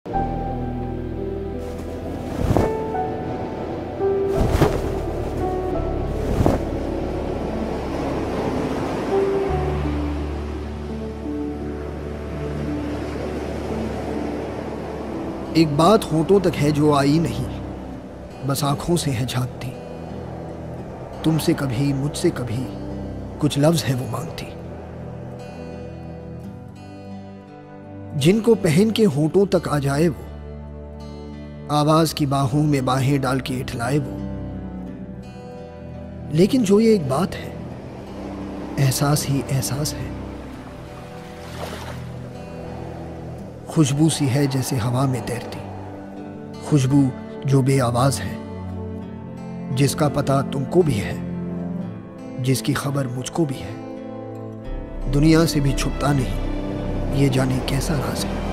एक बात होठों तक है जो आई नहीं, बस आंखों से है झांकती। तुमसे कभी मुझसे कभी कुछ लफ्ज है वो मांगती। जिनको पहन के होठों तक आ जाए वो, आवाज की बाहों में बाहें डाल के इठलाए वो। लेकिन जो ये एक बात है, एहसास ही एहसास है। खुशबू सी है जैसे हवा में तैरती, खुशबू जो बेआवाज है, जिसका पता तुमको भी है, जिसकी खबर मुझको भी है। दुनिया से भी छुपता नहीं, ये जाने कैसा राज है।